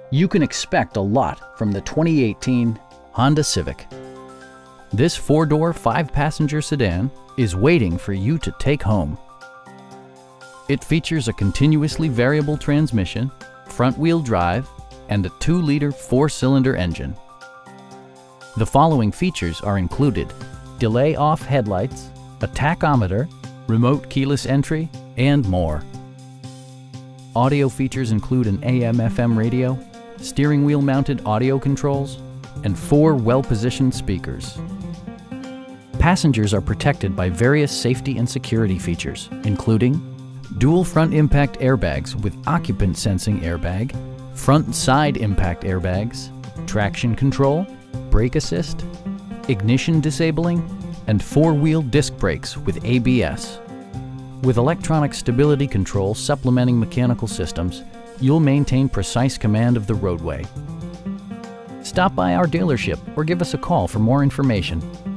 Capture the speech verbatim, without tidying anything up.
You can expect a lot from the twenty eighteen Honda Civic. This four-door, five-passenger sedan is waiting for you to take home. It features a continuously variable transmission, front-wheel drive, and a two liter four-cylinder engine. The following features are included: delay-off headlights, a tachometer, remote keyless entry, and more. Audio features include an A M F M radio, steering wheel mounted audio controls, and four well-positioned speakers. Passengers are protected by various safety and security features, including dual front impact airbags with occupant sensing airbag, front and side impact airbags, traction control, brake assist, ignition disabling, and four-wheel disc brakes with A B S. With electronic stability control supplementing mechanical systems, you'll maintain precise command of the roadway. Stop by our dealership or give us a call for more information.